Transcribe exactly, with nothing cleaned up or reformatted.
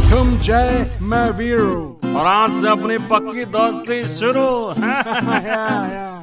तुम जय मैं वीरू और आज से अपनी पक्की दोस्ती शुरू। या, या।